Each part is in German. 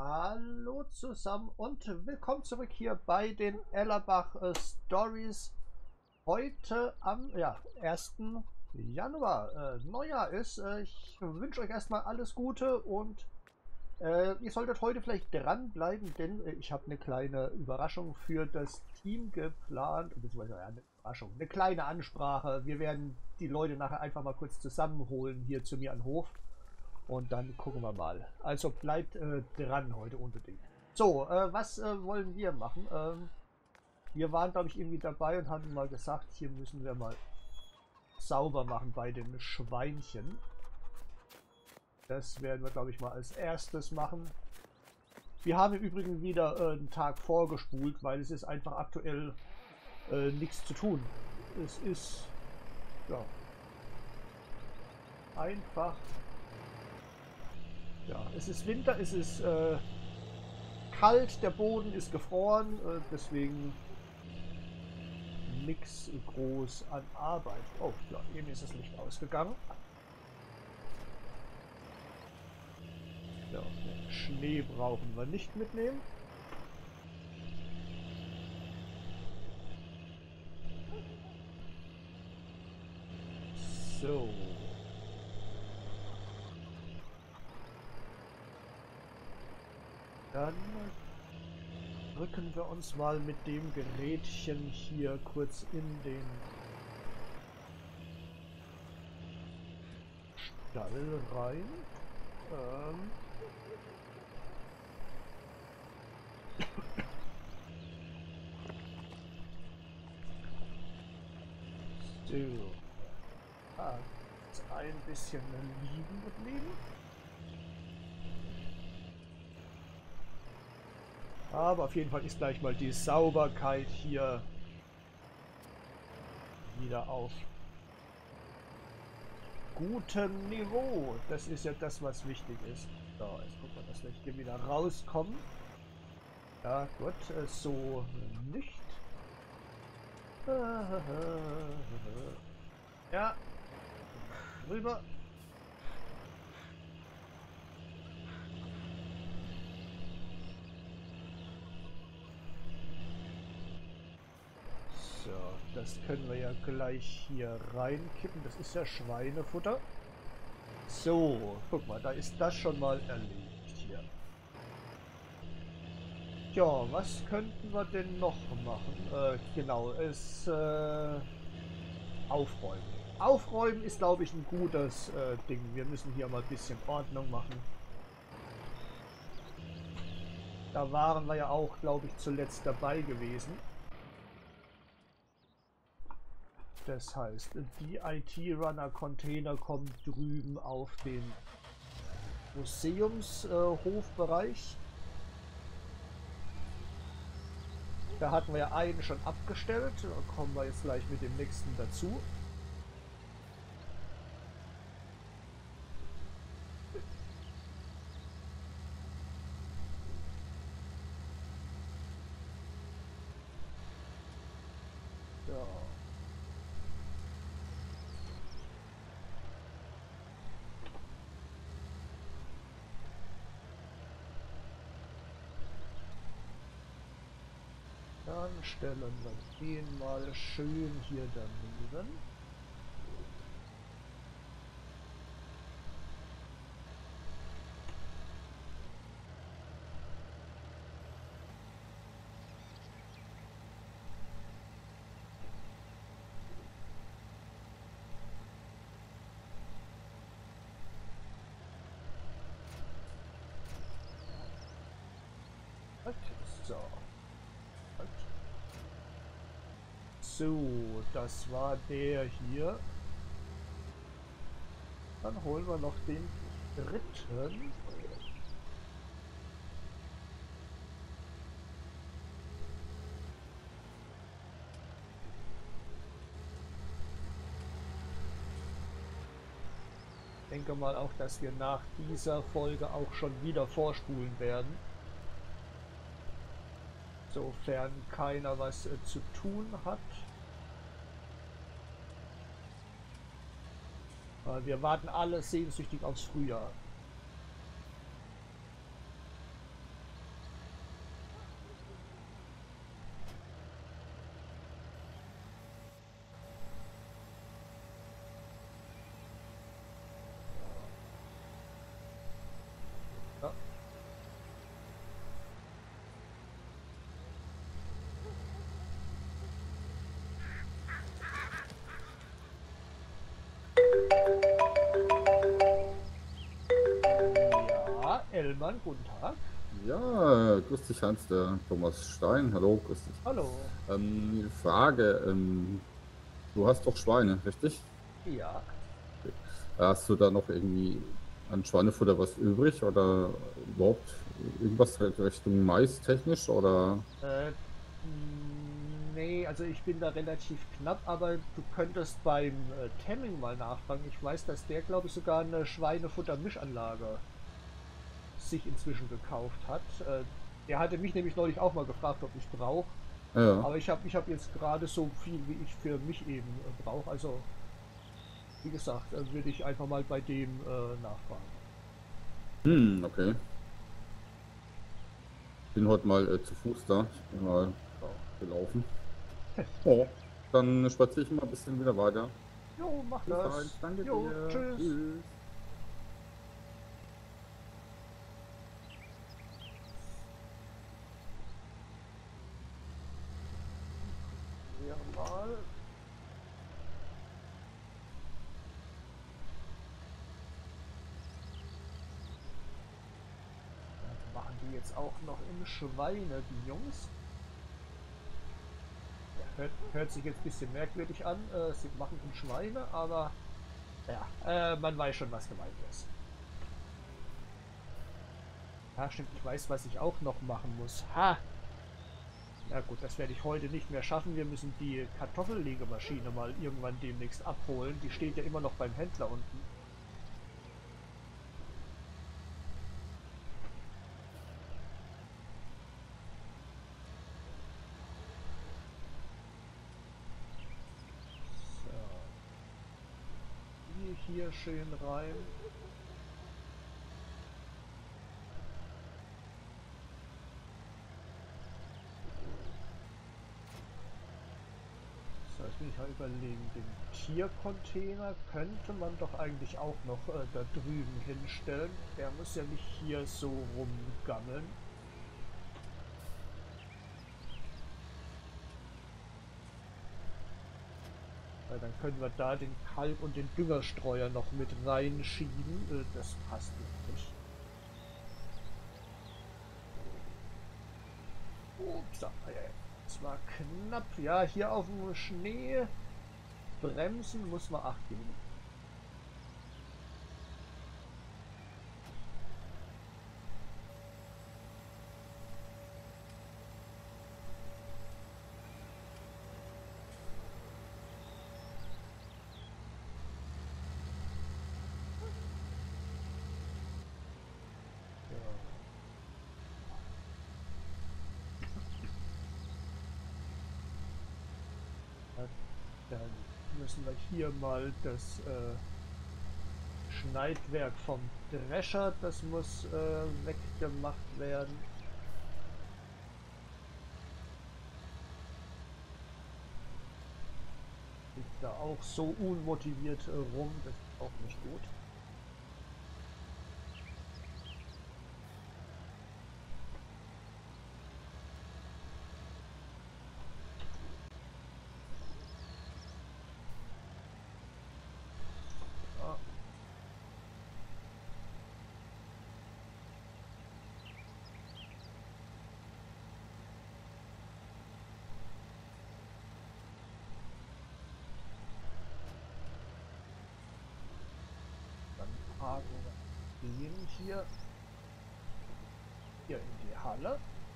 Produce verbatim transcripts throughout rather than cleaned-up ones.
Hallo zusammen und willkommen zurück hier bei den Ellerbach äh, Stories. Heute am ja, ersten Januar. Äh, Neujahr ist. Äh, ich wünsche euch erstmal alles Gute und äh, ihr solltet heute vielleicht dranbleiben, denn äh, ich habe eine kleine Überraschung für das Team geplant. Beziehungsweise ja, eine Überraschung, eine kleine Ansprache. Wir werden die Leute nachher einfach mal kurz zusammenholen hier zu mir an den Hof. Und dann gucken wir mal. Also bleibt äh, dran heute unbedingt. So, äh, was äh, wollen wir machen? Ähm, wir waren, glaube ich, irgendwie dabei und hatten mal gesagt, hier müssen wir mal sauber machen bei den Schweinchen. Das werden wir, glaube ich, mal als erstes machen. Wir haben im Übrigen wieder äh, einen Tag vorgespult, weil es ist einfach aktuell äh, nichts zu tun. Es ist ja einfach. Ja, es ist Winter, es ist äh, kalt, der Boden ist gefroren, äh, deswegen nichts groß an Arbeit. Oh, ja, eben ist das Licht ausgegangen. Ja, Schnee brauchen wir nicht mitnehmen. So. Dann drücken wir uns mal mit dem Gerätchen hier kurz in den Stall rein. Ähm. So. Ah, ist ein bisschen liegen geblieben. Aber auf jeden Fall ist gleich mal die Sauberkeit hier wieder auf gutem Niveau. Das ist ja das, was wichtig ist. So, jetzt gucken wir, dass wir hier wieder rauskommen. Ja, gut, so nicht. Ja, rüber. So, das können wir ja gleich hier reinkippen. Das ist ja Schweinefutter. So, guck mal, da ist das schon mal erledigt hier. Ja, was könnten wir denn noch machen? Äh, genau, es äh, aufräumen. Aufräumen ist, glaube ich, ein gutes äh, Ding. Wir müssen hier mal ein bisschen Ordnung machen. Da waren wir ja auch, glaube ich, zuletzt dabei gewesen. Das heißt, die I T-Runner-Container kommen drüben auf den Museumshofbereich. Äh, da hatten wir ja einen schon abgestellt. Da kommen wir jetzt gleich mit dem nächsten dazu. Ja. Dann stellen wir den mal schön hier daneben. So. So, das war der hier. Dann holen wir noch den dritten. Ich denke mal auch, dass wir nach dieser Folge auch schon wieder vorspulen werden. Sofern keiner was äh, zu tun hat. Äh, wir warten alle sehnsüchtig aufs Frühjahr. Hellmann, guten Tag. Ja, grüß dich, Hans, der Thomas Stein. Hallo, grüß dich. Hallo. Ähm, Frage, ähm, du hast doch Schweine, richtig? Ja, Okay. Hast du da noch irgendwie an Schweinefutter was übrig oder überhaupt irgendwas Richtung Mais technisch oder? äh, mm, nee, also ich bin da relativ knapp, aber du könntest beim äh, Temming mal nachfragen. Ich weiß, dass der, glaube ich, sogar eine Schweinefuttermischanlage sich inzwischen gekauft hat. Äh, der hatte mich nämlich neulich auch mal gefragt, ob ich brauche. Ja. Aber ich habe ich hab jetzt gerade so viel, wie ich für mich eben äh, brauche. Also, wie gesagt, äh, würde ich einfach mal bei dem äh, nachfragen. Hm, okay. Bin heute mal äh, zu Fuß da. Ich bin mal So. gelaufen. Oh, dann spaziere ich mal ein bisschen wieder weiter. Jo, mach Bis dahin, das. danke Jo, dir. tschüss. Tschüss. Wir mal. Was machen die jetzt auch noch in Schweine, die Jungs? Ja, hört, hört sich jetzt ein bisschen merkwürdig an. Äh, sie machen in Schweine, aber ja, äh, man weiß schon, was gemeint ist. Ja, stimmt, ich weiß, was ich auch noch machen muss. Ha! Na gut, das werde ich heute nicht mehr schaffen. Wir müssen die Kartoffellegemaschine mal irgendwann demnächst abholen. Die steht ja immer noch beim Händler unten. So, die hier schön rein. So, jetzt bin ich mal überlegen, den Tiercontainer könnte man doch eigentlich auch noch äh, da drüben hinstellen. Der muss ja nicht hier so rumgammeln. Weil dann können wir da den Kalk- und den Düngerstreuer noch mit reinschieben. Äh, das passt nämlich. Ups, ah, ja, ja. Das war knapp. Ja, hier auf dem Schnee bremsen muss man Acht geben. So. Dann müssen wir hier mal das äh, Schneidwerk vom Drescher, das muss äh, weggemacht werden. Liegt da auch so unmotiviert äh, rum, das ist auch nicht gut. Ja, dann parken wir den hier, hier in die Halle.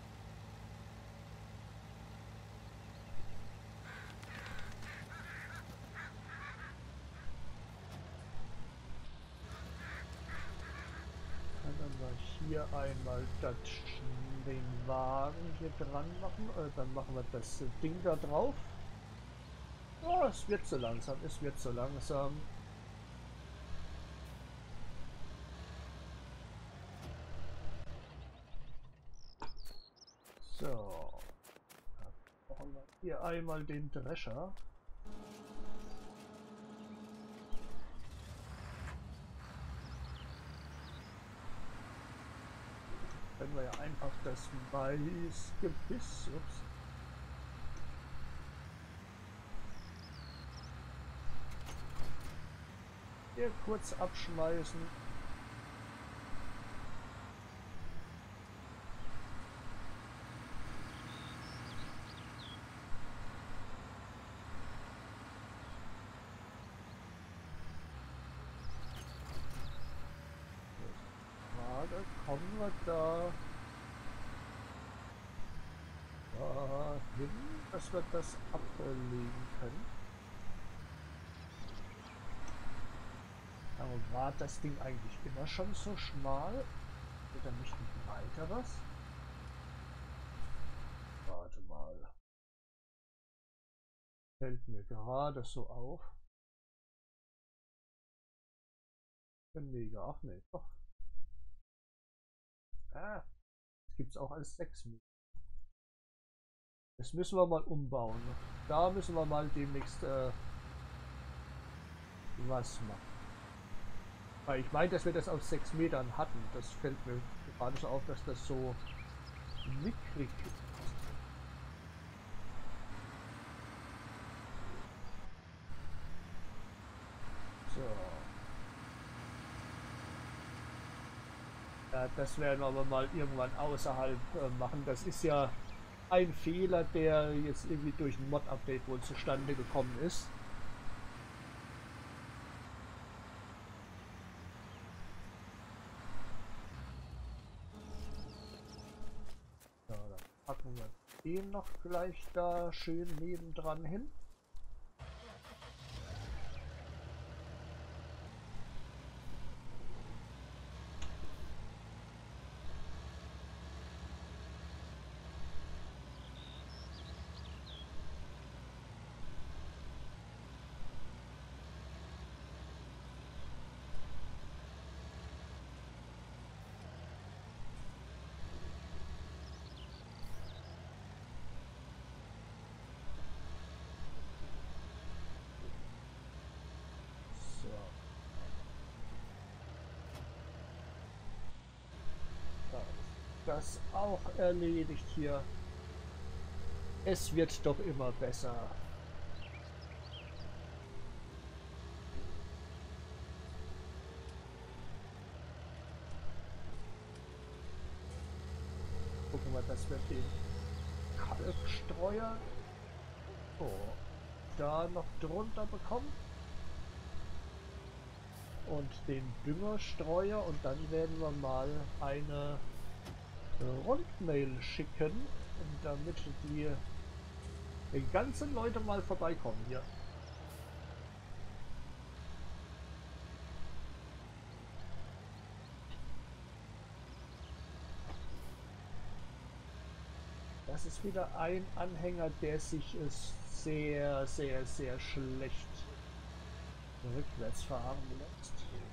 Dann haben wir hier einmal das, den Wagen hier dran machen. Äh, dann machen wir das äh, Ding da drauf. Oh, es wird so langsam, es wird so langsam. So, dann brauchen wir hier einmal den Drescher. Können wir ja einfach das Maisgebiss, ups, hier kurz abschmeißen. Frage, kommen wir da dahin, dass wir das ablegen können? Aber war das Ding eigentlich immer schon so schmal? Oder nicht ein weiteres? Warte mal. Fällt mir gerade so auf. Mega, ach nee, doch. Ah, das gibt es auch als sechs Meter. Das müssen wir mal umbauen. Da müssen wir mal demnächst äh, was machen. Weil ich meine, dass wir das auf sechs Metern hatten. Das fällt mir gerade so auf, dass das so mickrig ist. So. Ja, das werden wir aber mal irgendwann außerhalb äh, machen. Das ist ja ein Fehler, der jetzt irgendwie durch ein Mod-Update wohl zustande gekommen ist. So, dann packen wir den noch gleich da schön nebendran hin. Das auch erledigt hier. Es wird doch immer besser. Gucken wir, dass wir den Kalkstreuer oh, da noch drunter bekommen. Und den Düngerstreuer, und dann werden wir mal eine Rundmail schicken, damit die, die ganzen Leute mal vorbeikommen hier. Das ist wieder ein Anhänger, der sich sehr, sehr, sehr schlecht rückwärts fahren lässt.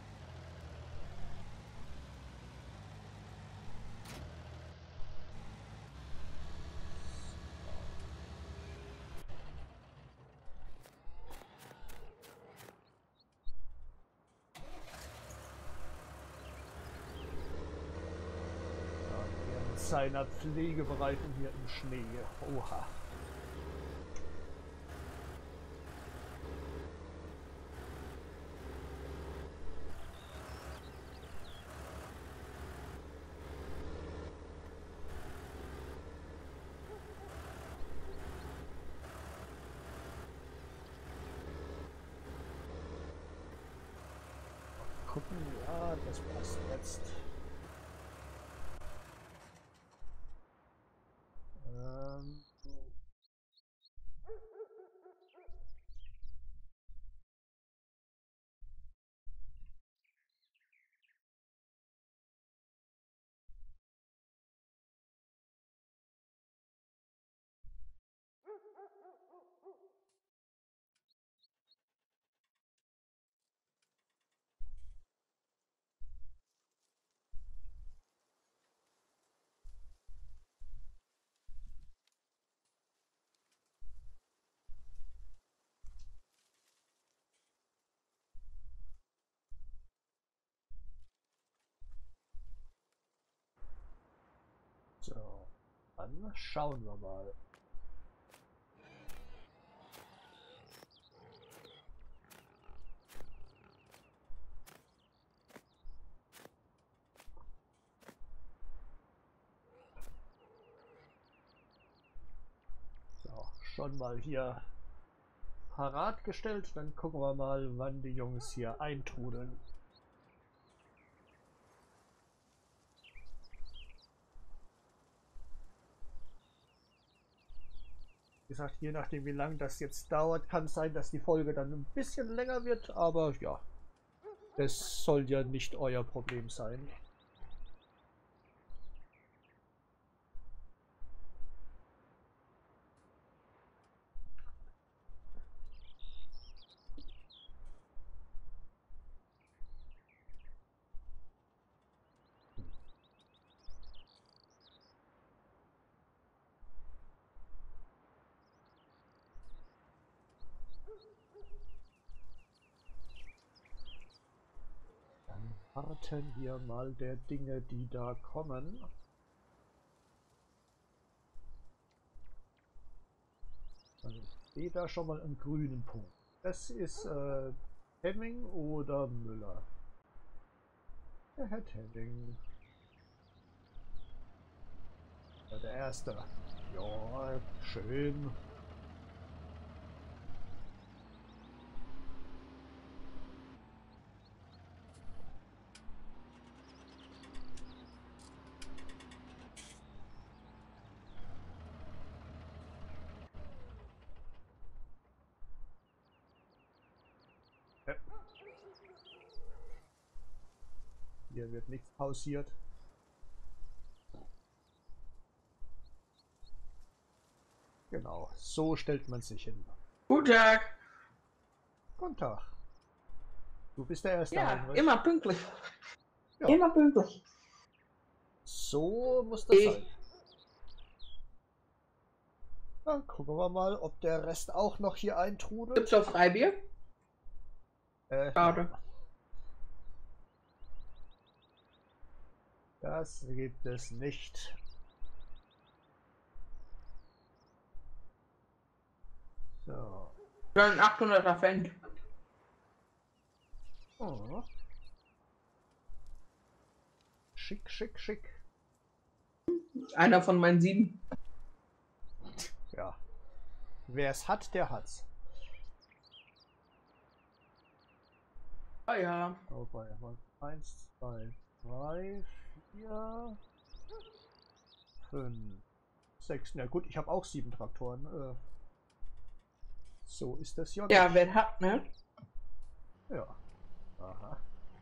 Seiner Pflegebereitung hier im Schnee. Oha. Gucken, ja, das passt jetzt. Ähm. So, dann schauen wir mal. So, schon mal hier parat gestellt. Dann gucken wir mal, wann die Jungs hier eintrudeln. gesagt, je nachdem wie lange das jetzt dauert, kann es sein, dass die Folge dann ein bisschen länger wird, aber ja, es soll ja nicht euer Problem sein. Warten wir mal der Dinge, die da kommen. Also ich sehe da schon mal einen grünen Punkt. Das ist äh, Hemming oder Müller. Der Herr Hemming. Ja, der Erste. Ja, schön. Hier wird nichts pausiert. Genau, so stellt man sich hin. Guten Tag. Guten Tag. Du bist der Erste. Ja, Heinrich. immer pünktlich. Ja. Immer pünktlich. So muss das Ich- sein. Dann gucken wir mal, ob der Rest auch noch hier eintrudelt. Gibt's auch Freibier? Äh, Schade. Das gibt es nicht. So. Für einen achthunderter Cent. Oh. Schick, schick, schick. Einer von meinen sieben. Ja. Wer es hat, der hat's. Ah ja. Wobei, eins, zwei, drei, vier, fünf, sechs. Na gut, ich habe auch sieben Traktoren. Äh, so ist das ja. Ja, nicht. wer hat, ne? Ja. Aha.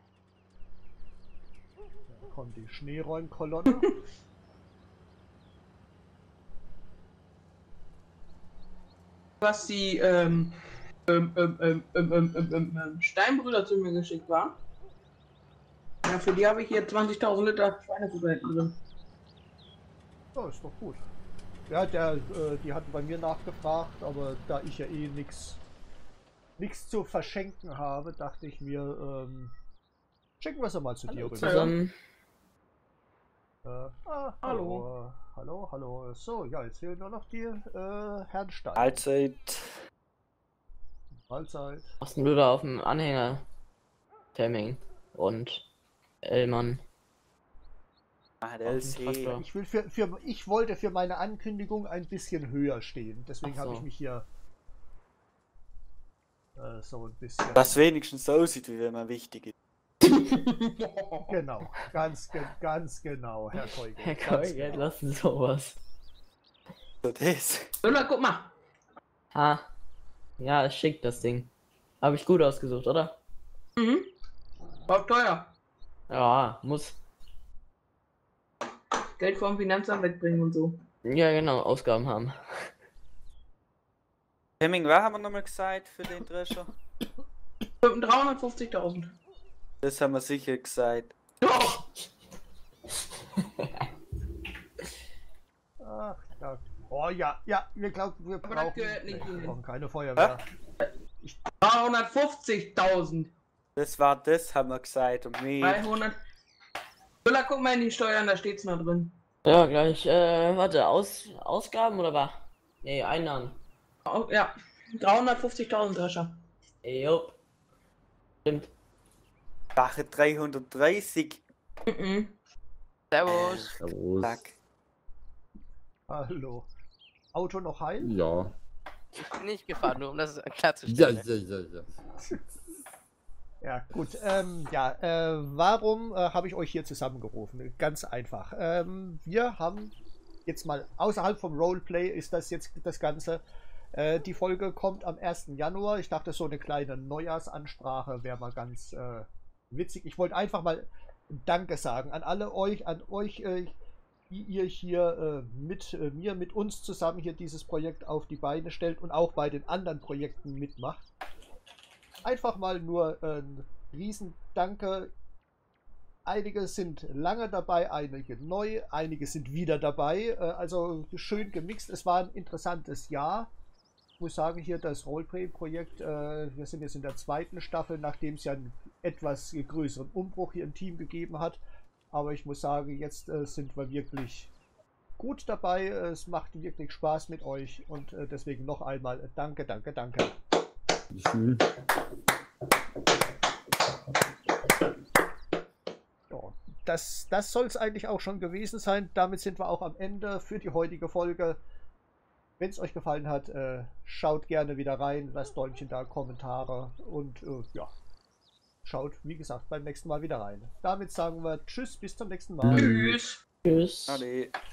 Da kommt die Schneeräumkolonne. Was die ähm, ähm, ähm, ähm, ähm, ähm, ähm, ähm, ähm, Steinbrüder zu mir geschickt war. Ja, für die habe ich hier zwanzigtausend Liter Schweinefutter hinten drin. Ja, ist doch gut. Ja, der, äh, die hatten bei mir nachgefragt, aber da ich ja eh nichts nichts zu verschenken habe, dachte ich mir, ähm, schicken wir sie mal zu dir Hallo rüber. zusammen. Äh, ah, hallo. Hallo, hallo. So, ja, jetzt fehlen nur noch die äh, Herrn Stein. Allzeit. Mahlzeit. Osten Blöder auf dem Anhänger. Temming und Ellmann. Ah, auf der dem ist eh. Traktor. Ich, will für, für, ich wollte für meine Ankündigung ein bisschen höher stehen. Deswegen Ach habe so. ich mich hier äh, so ein bisschen... Das wenigstens so aussieht, wie wenn man wichtig ist. Genau, ganz, ge ganz genau, Herr Teugel. Herr ganz Keugel, genau. lassen sowas. So das. Müller, guck mal. Ha. Ja, ist schick das Ding. Habe ich gut ausgesucht, oder? Mhm. War teuer. Ja, muss. Geld vom Finanzamt wegbringen und so. Ja, genau, Ausgaben haben. Hemming, was haben wir nochmal gesagt für den Drescher? dreihundertfünfzigtausend. Das haben wir sicher gesagt. Oh, Ach, ja. Oh ja, ja, wir glauben, wir das brauchen, gehört nicht nee, wir hin. brauchen keine Feuerwehr. dreihundertfünfzigtausend. Das war das, haben wir gesagt. Und mir. dreihundert. Müller, guck mal in die Steuern, da steht's noch drin. Ja, gleich. Äh, warte, Aus Ausgaben oder was? Nee, Einnahmen. Oh, ja, dreihundertfünfzigtausend Drescher. Jupp. Stimmt. Sache dreihundertdreißig. Mhm. Servus. Servus. Zack. Hallo. Auto noch heil? Ja. Ich bin nicht gefahren, nur um das Ja, klarzustellen. ja, ja, ja. Ja, gut. Ähm, ja, äh, warum äh, habe ich euch hier zusammengerufen? Ganz einfach. Ähm, wir haben jetzt mal außerhalb vom Roleplay ist das jetzt das Ganze. Äh, die Folge kommt am ersten Januar. Ich dachte, so eine kleine Neujahrsansprache wäre mal ganz äh, witzig. Ich wollte einfach mal Danke sagen an alle euch, an euch, äh, die ihr hier äh, mit äh, mir, mit uns zusammen hier dieses Projekt auf die Beine stellt und auch bei den anderen Projekten mitmacht. Einfach mal nur äh, ein riesen Danke. Einige sind lange dabei, einige neu, einige sind wieder dabei. Äh, also schön gemixt. Es war ein interessantes Jahr. Ich muss sagen, hier das Roleplay-Projekt, äh, wir sind jetzt in der zweiten Staffel, nachdem es ja einen etwas größeren Umbruch hier im Team gegeben hat. Aber ich muss sagen, jetzt äh, sind wir wirklich gut dabei. Es macht wirklich Spaß mit euch und äh, deswegen noch einmal äh, danke, danke, danke. Schön. Ja, das das soll es eigentlich auch schon gewesen sein. Damit sind wir auch am Ende für die heutige Folge. Wenn es euch gefallen hat, äh, schaut gerne wieder rein, lasst Däumchen da, Kommentare und äh, ja, schaut, wie gesagt, beim nächsten Mal wieder rein. Damit sagen wir Tschüss, bis zum nächsten Mal. Tschüss. Tschüss. Ade.